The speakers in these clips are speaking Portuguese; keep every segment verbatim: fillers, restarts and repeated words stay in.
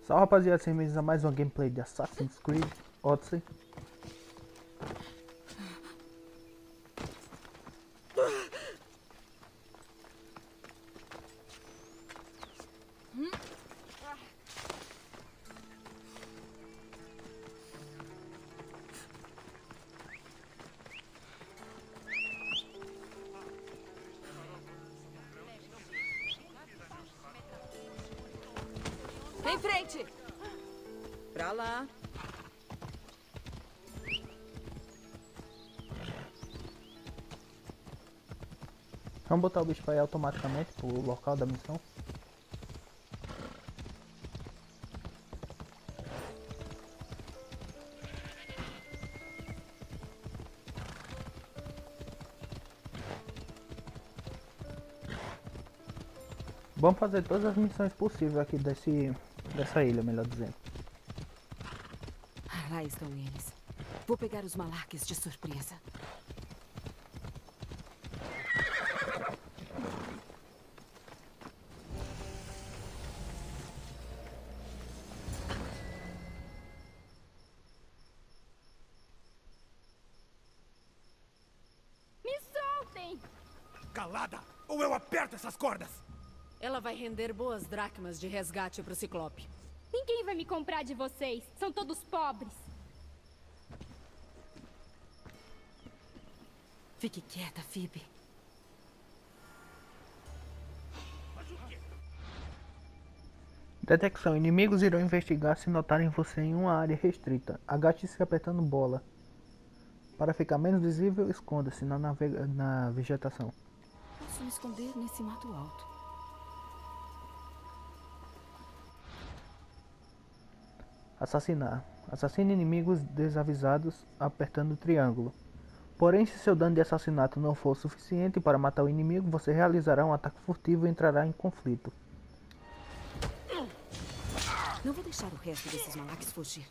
Salve rapaziada, sejam bem-vindos a mais uma gameplay de Assassin's Creed Odyssey. Em frente! Pra lá. Vamos botar o bicho pra ir automaticamente pro local da missão. Vamos fazer todas as missões possíveis aqui desse, dessa ilha, melhor dizendo. Ah, lá estão eles. Vou pegar os Malarques de surpresa. Me soltem! Calada, ou eu aperto essas cordas! Ela vai render boas dracmas de resgate pro Ciclope. Ninguém vai me comprar de vocês. São todos pobres. Fique quieta, Phoebe. Detecção. Inimigos irão investigar se notarem você em uma área restrita. Agache-se apertando bola. Para ficar menos visível, esconda-se na, navega- na vegetação. Posso me esconder nesse mato alto. Assassinar. Assassine inimigos desavisados apertando o triângulo. Porém, se seu dano de assassinato não for suficiente para matar o inimigo, você realizará um ataque furtivo e entrará em conflito. Não vou deixar o resto desses Malarques fugir.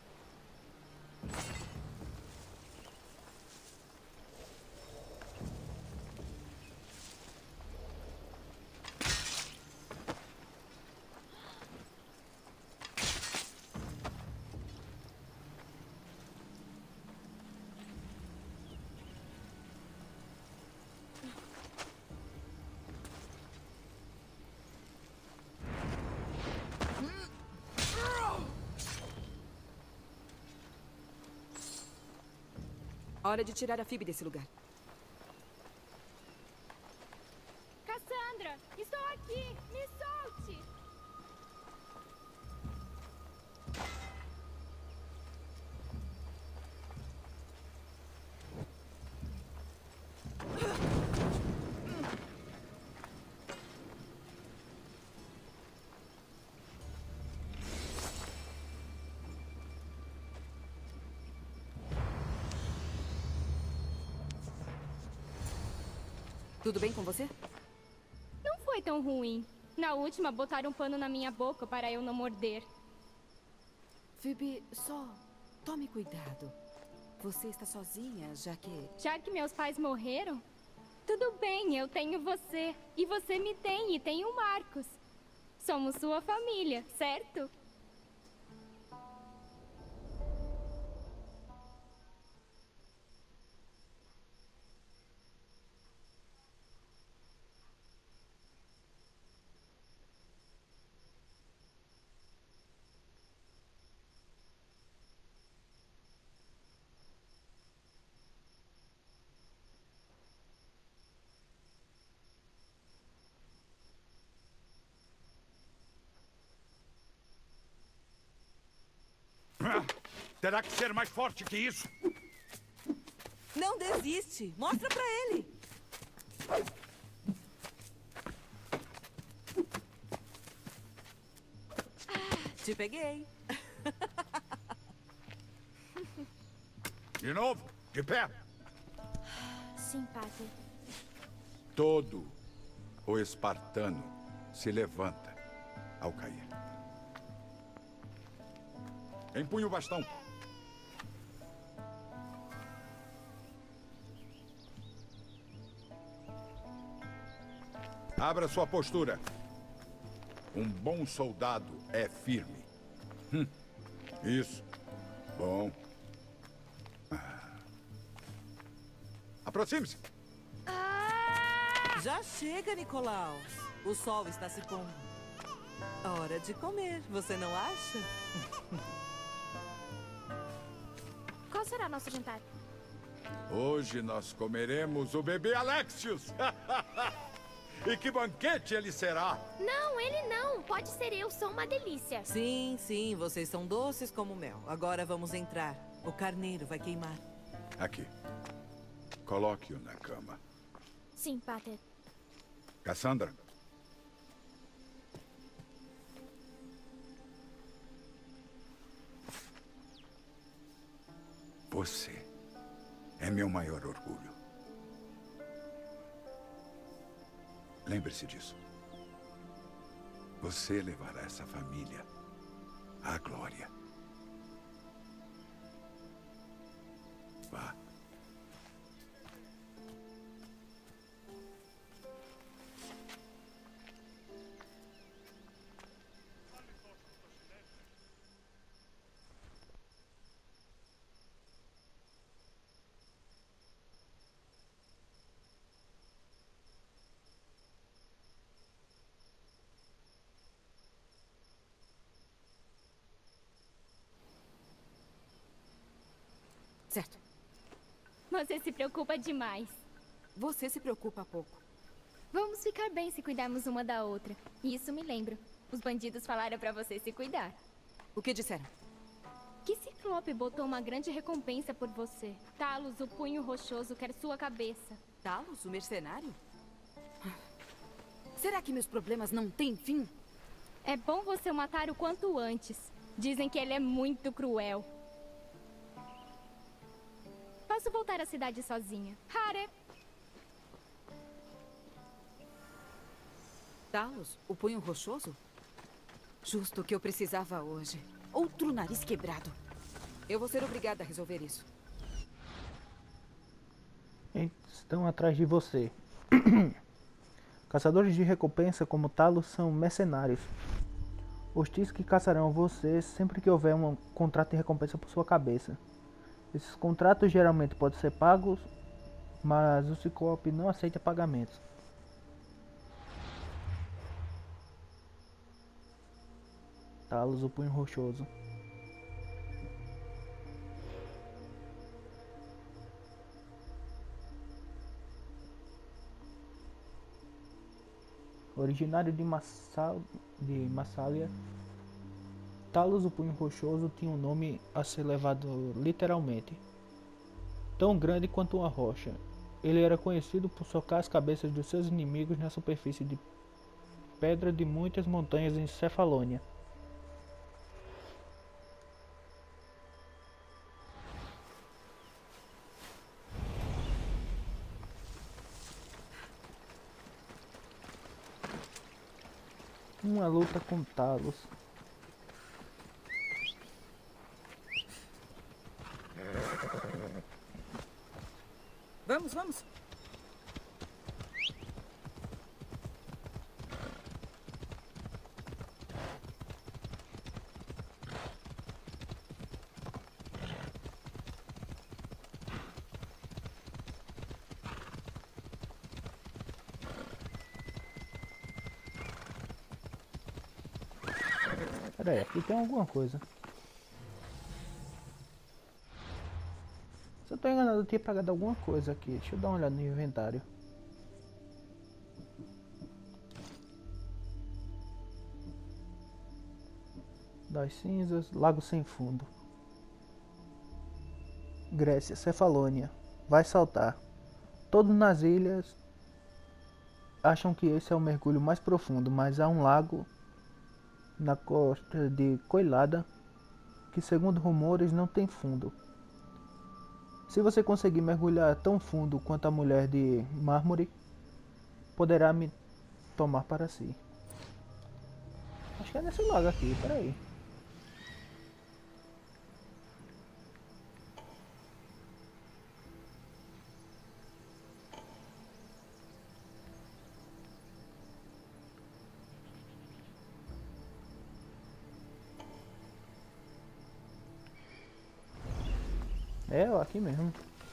Hora de tirar a Phoebe desse lugar. Cassandra, estou aqui! Me solte! Tudo bem com você? Não foi tão ruim. Na última, botaram um pano na minha boca para eu não morder. Phoebe, só tome cuidado. Você está sozinha, já que... Já que meus pais morreram? Tudo bem, eu tenho você. E você me tem, e tem o Marcos. Somos sua família, certo? Ah, terá que ser mais forte que isso. Não desiste! Mostra pra ele! Te peguei. De novo, de pé. Sim, Pater. Todo o espartano se levanta ao cair. Empunhe o bastão. Abra sua postura. Um bom soldado é firme. Isso. Bom. Ah. Aproxime-se. Já chega, Nicolaus. O sol está se pondo. Hora de comer, você não acha? Qual será nosso jantar? Hoje nós comeremos o bebê Alexios. E que banquete ele será! Não, ele não. Pode ser eu, sou uma delícia. Sim, sim, vocês são doces como mel. Agora vamos entrar. O carneiro vai queimar. Aqui. Coloque-o na cama. Sim, Pater. Cassandra. Você é meu maior orgulho. Lembre-se disso. Você levará essa família à glória. Vá. Certo. Você se preocupa demais. Você se preocupa pouco. Vamos ficar bem se cuidarmos uma da outra. E isso me lembra. Os bandidos falaram pra você se cuidar. O que disseram? Que Ciclope botou uma grande recompensa por você. Talos, o punho rochoso, quer sua cabeça. Talos, o mercenário? Será que meus problemas não têm fim? É bom você o matar o quanto antes. Dizem que ele é muito cruel. Posso voltar à cidade sozinha. Hare! Talos, o punho rochoso? Justo o que eu precisava hoje. Outro nariz quebrado. Eu vou ser obrigada a resolver isso. Estão atrás de você. Caçadores de recompensa como Talos são mercenários. Hostis que caçarão você sempre que houver um contrato de recompensa por sua cabeça. Esses contratos geralmente podem ser pagos, mas o Ciclope não aceita pagamentos. Talos, o punho rochoso. Originário de, Massal, de Massalia, Talos, o punho rochoso, tinha um nome a ser levado literalmente. Tão grande quanto uma rocha, ele era conhecido por socar as cabeças dos seus inimigos na superfície de pedra de muitas montanhas em Cefalônia. Uma luta com Talos. Vamos, vamos. Pera aí, aqui tem alguma coisa. Se eu tô enganado, eu tinha pegado alguma coisa aqui. Deixa eu dar uma olhada no inventário. Das cinzas, Lago Sem Fundo. Grécia, Cefalônia. Vai saltar. Todos nas ilhas acham que esse é o mergulho mais profundo, mas há um lago na costa de Coilada que, segundo rumores, não tem fundo. Se você conseguir mergulhar tão fundo quanto a mulher de mármore, poderá me tomar para si. Acho que é nesse lago aqui, peraí. É, ó, aqui mesmo.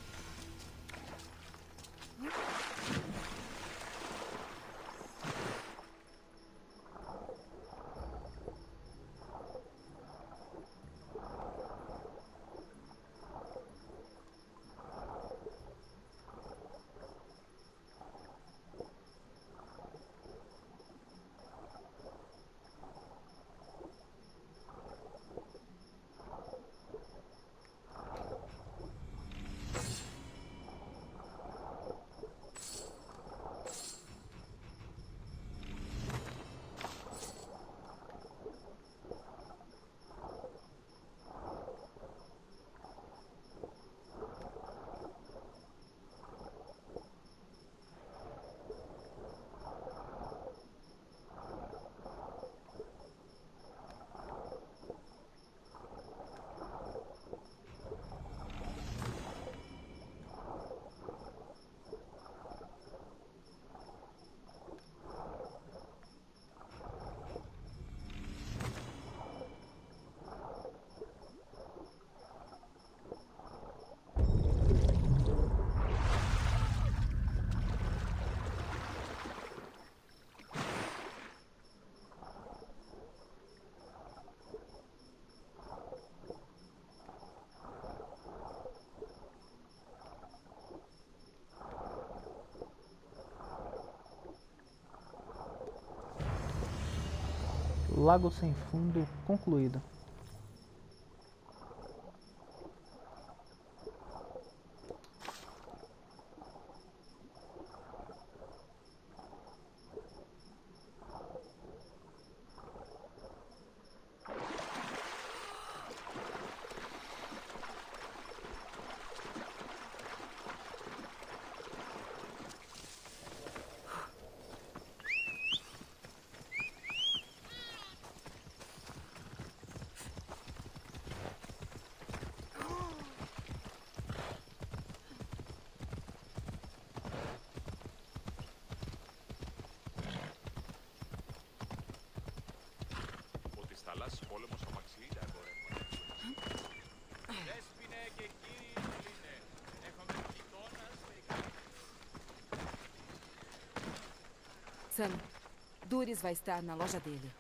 Lago Sem Fundo concluído. Sam, Duris vai estar na loja dele.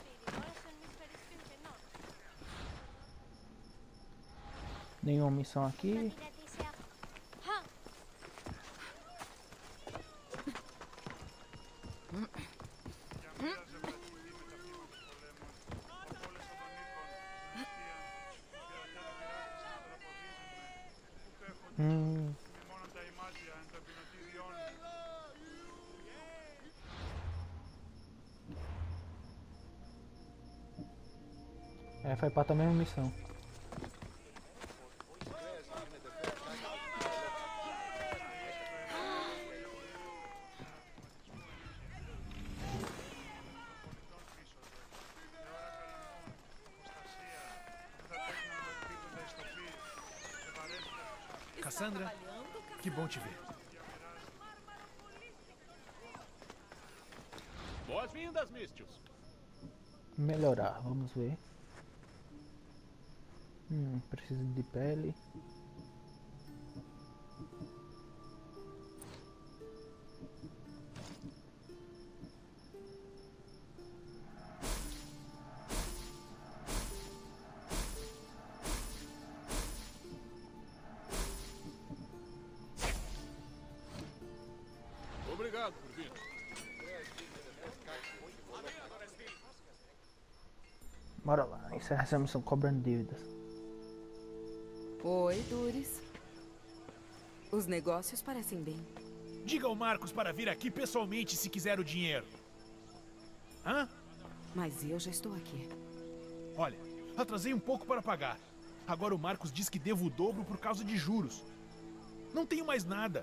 Nenhuma missão aqui. Hum. É, faz parte da mesma missão. Cassandra, que bom te ver. Boas-vindas, Mistios. Melhorar, vamos ver. Hum, preciso de pele. Obrigado por vir. Bora lá, encerra essa missão cobrando dívidas. Oi, Duris. Os negócios parecem bem. Diga ao Marcos para vir aqui pessoalmente se quiser o dinheiro. Hã? Mas eu já estou aqui. Olha, atrasei um pouco para pagar. Agora o Marcos diz que devo o dobro por causa de juros. Não tenho mais nada.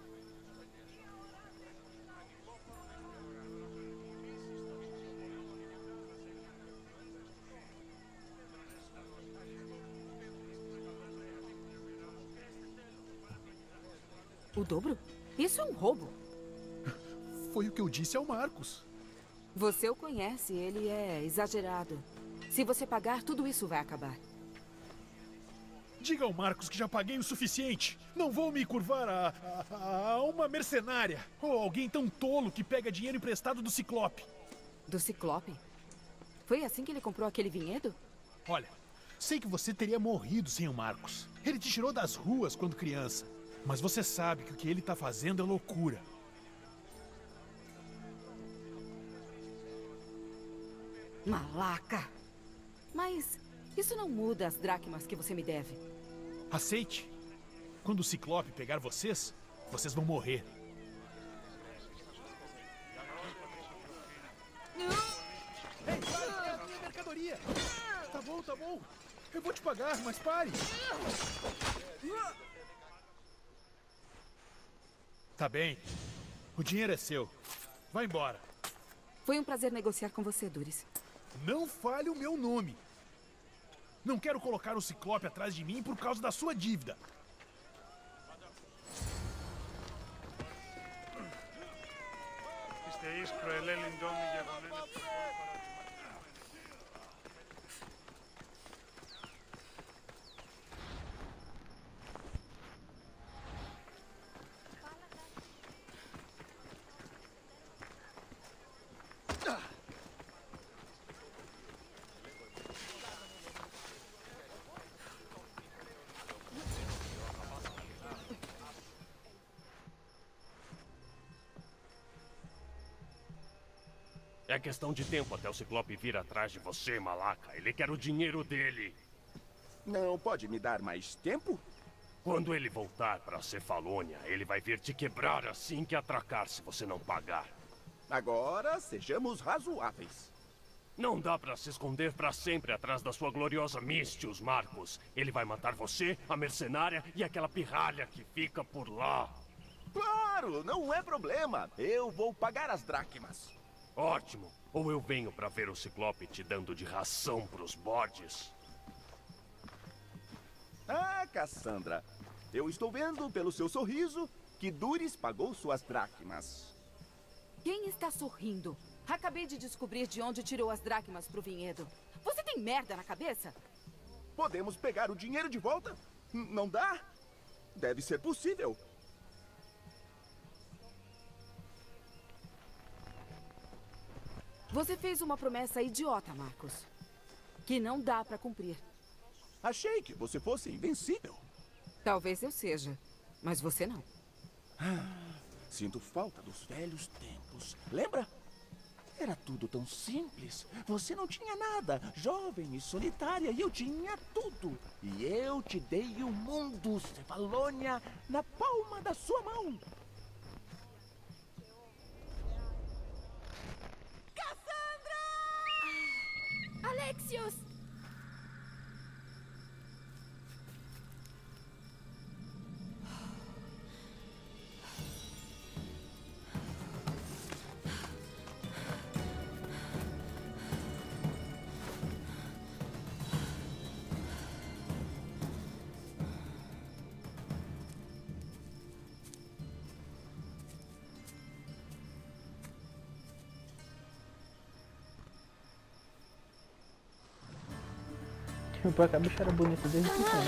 O dobro? Isso é um roubo. Foi o que eu disse ao Marcos. Você o conhece, ele é exagerado. Se você pagar, tudo isso vai acabar. Diga ao Marcos que já paguei o suficiente. Não vou me curvar a, a, a uma mercenária. Ou alguém tão tolo que pega dinheiro emprestado do Ciclope. Do Ciclope? Foi assim que ele comprou aquele vinhedo? Olha, sei que você teria morrido sem o Marcos. Ele te tirou das ruas quando criança. Mas você sabe que o que ele tá fazendo é loucura. Malaca! Mas isso não muda as dracmas que você me deve. Aceite. Quando o Ciclope pegar vocês, vocês vão morrer. Ei, pare! É a minha mercadoria! Tá bom, tá bom. Eu vou te pagar, mas pare! Tá bem. O dinheiro é seu. Vai embora. Foi um prazer negociar com você, Duris. Não fale o meu nome. Não quero colocar o Ciclope atrás de mim por causa da sua dívida. É questão de tempo até o Ciclope vir atrás de você, Malaca. Ele quer o dinheiro dele. Não pode me dar mais tempo? Quando ele voltar para Cefalônia, ele vai vir te quebrar assim que atracar se você não pagar. Agora, sejamos razoáveis. Não dá para se esconder para sempre atrás da sua gloriosa Mistios, Marcos. Ele vai matar você, a mercenária e aquela pirralha que fica por lá. Claro, não é problema. Eu vou pagar as dracmas. Ótimo. Ou eu venho para ver o Ciclope te dando de ração pros bodes. Ah, Cassandra. Eu estou vendo pelo seu sorriso que Duris pagou suas dracmas. Quem está sorrindo? Acabei de descobrir de onde tirou as dracmas pro vinhedo. Você tem merda na cabeça? Podemos pegar o dinheiro de volta? N- não dá? Deve ser possível. Você fez uma promessa idiota, Marcos. Que não dá pra cumprir. Achei que você fosse invencível. Talvez eu seja, mas você não. Ah, sinto falta dos velhos tempos. Lembra? Era tudo tão simples. Você não tinha nada, jovem e solitária, e eu tinha tudo. E eu te dei o mundo, Cefalônia, na palma da sua mão. Alexios! Pra cá, a bicha era bonita desde pequena.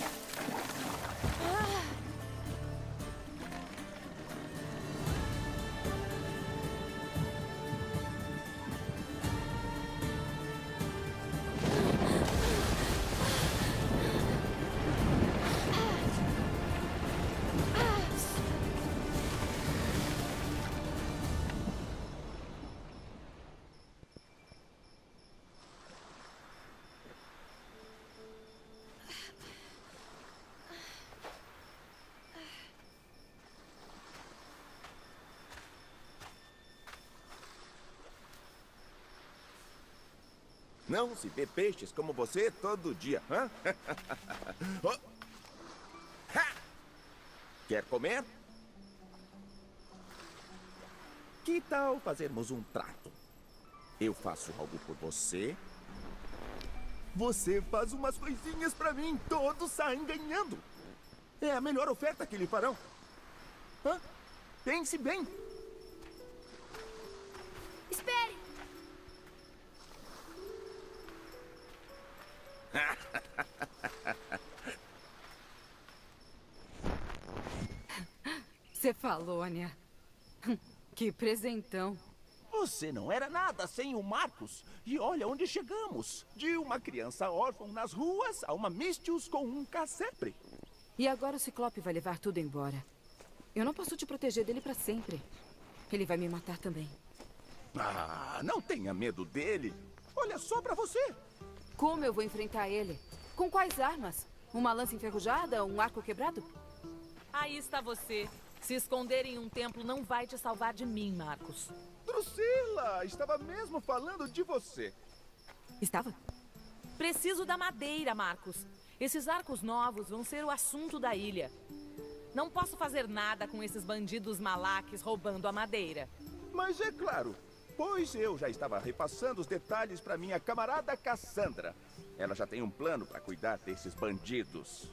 Não se vê peixes como você todo dia, hã? Oh. Ha! Quer comer? Que tal fazermos um trato? Eu faço algo por você. Você faz umas coisinhas pra mim. Todos saem ganhando. É a melhor oferta que lhe farão. Hã? Pense bem. Espere! Cefalônia. Que presentão. Você não era nada sem o Marcos. E olha onde chegamos. De uma criança órfã nas ruas a uma Mistius com um casebre. E agora o Ciclope vai levar tudo embora. Eu não posso te proteger dele pra sempre. Ele vai me matar também. Ah, não tenha medo dele. Olha só pra você. Como eu vou enfrentar ele? Com quais armas? Uma lança enferrujada? Um arco quebrado? Aí está você. Se esconder em um templo não vai te salvar de mim, Marcos. Drusila, estava mesmo falando de você. Estava? Preciso da madeira, Marcos. Esses arcos novos vão ser o assunto da ilha. Não posso fazer nada com esses bandidos malaques roubando a madeira. Mas é claro, pois eu já estava repassando os detalhes para minha camarada Cassandra. Ela já tem um plano para cuidar desses bandidos.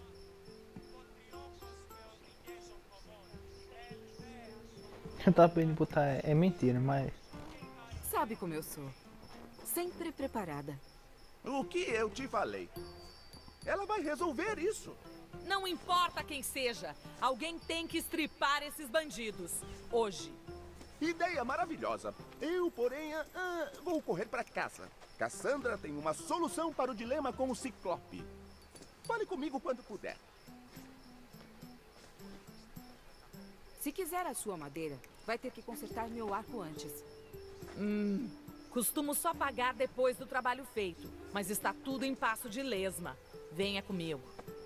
Eu tava pedindo botar é, é mentira, mas... Sabe como eu sou. Sempre preparada. O que eu te falei? Ela vai resolver isso. Não importa quem seja, alguém tem que estripar esses bandidos. Hoje. Ideia maravilhosa. Eu, porém, ah, ah, vou correr para casa. Cassandra tem uma solução para o dilema com o Ciclope. Fale comigo quando puder. Se quiser a sua madeira, vai ter que consertar meu arco antes. Hum, costumo só pagar depois do trabalho feito, mas está tudo em passo de lesma. Venha comigo.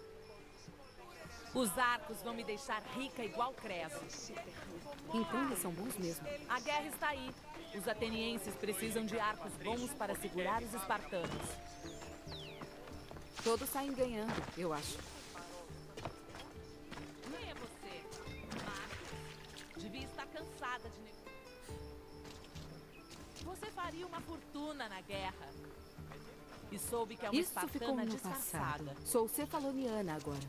Os arcos vão me deixar rica igual Creso. Então eles são bons mesmo. A guerra está aí. Os atenienses precisam de arcos bons para segurar os espartanos. Todos saem ganhando, eu acho. Quem é você? Marcos. Devia estar cansada de negociar. Você faria uma fortuna na guerra. E soube que é uma Isso ficou espartana no disfarçada. passado. Sou cefaloniana agora.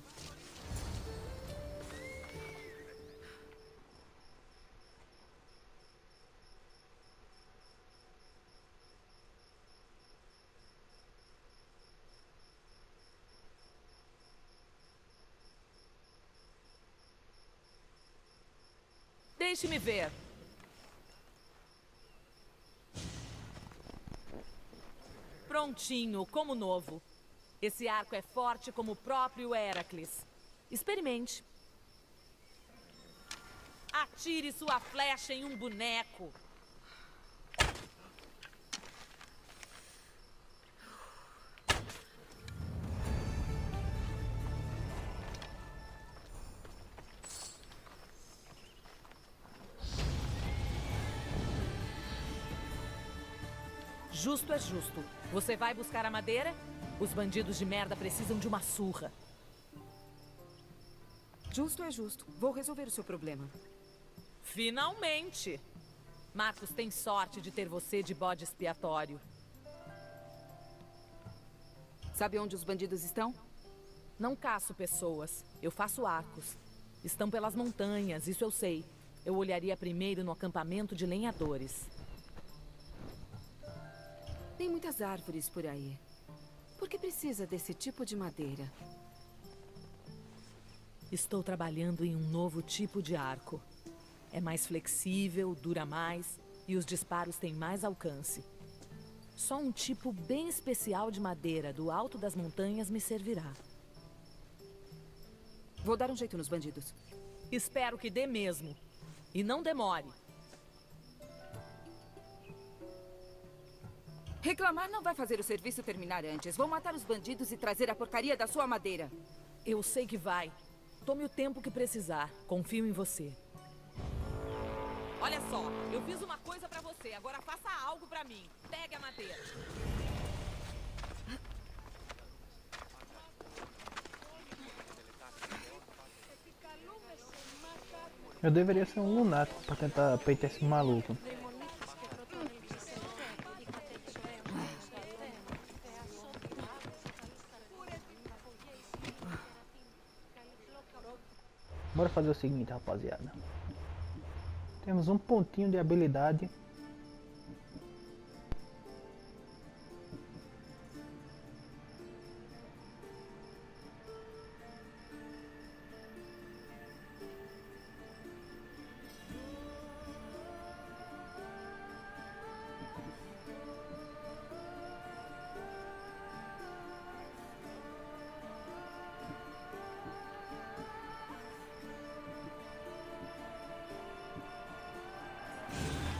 Deixe-me ver. Prontinho, como novo. Esse arco é forte como o próprio Heracles. Experimente. Atire sua flecha em um boneco. Justo é justo. Você vai buscar a madeira? Os bandidos de merda precisam de uma surra. Justo é justo. Vou resolver o seu problema. Finalmente! Marcos tem sorte de ter você de bode expiatório. Sabe onde os bandidos estão? Não caço pessoas. Eu faço arcos. Estão pelas montanhas, isso eu sei. Eu olharia primeiro no acampamento de lenhadores. Tem muitas árvores por aí. Por que precisa desse tipo de madeira? Estou trabalhando em um novo tipo de arco. É mais flexível, dura mais e os disparos têm mais alcance. Só um tipo bem especial de madeira do alto das montanhas me servirá. Vou dar um jeito nos bandidos. Espero que dê mesmo. E não demore. Reclamar não vai fazer o serviço terminar antes. Vou matar os bandidos e trazer a porcaria da sua madeira. Eu sei que vai. Tome o tempo que precisar. Confio em você. Olha só, eu fiz uma coisa pra você. Agora faça algo pra mim. Pegue a madeira. Eu deveria ser um lunático pra tentar peitar esse maluco. Bora fazer o seguinte, rapaziada. Temos um pontinho de habilidade.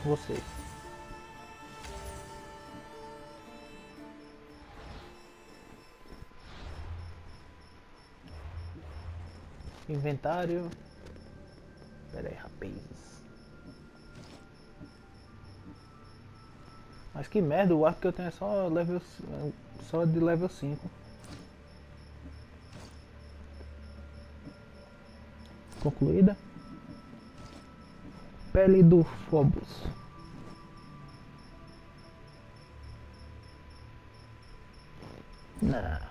você. Inventário. Pera aí, rapazes. Mas que merda, o arco que eu tenho é só level, só de level cinco. Concluída. Pele do Phobos. Nah.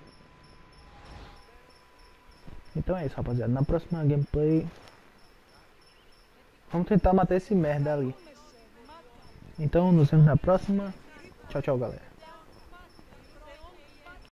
Então é isso, rapaziada. Na próxima gameplay vamos tentar matar esse merda ali. Então nos vemos na próxima. Tchau, tchau, galera.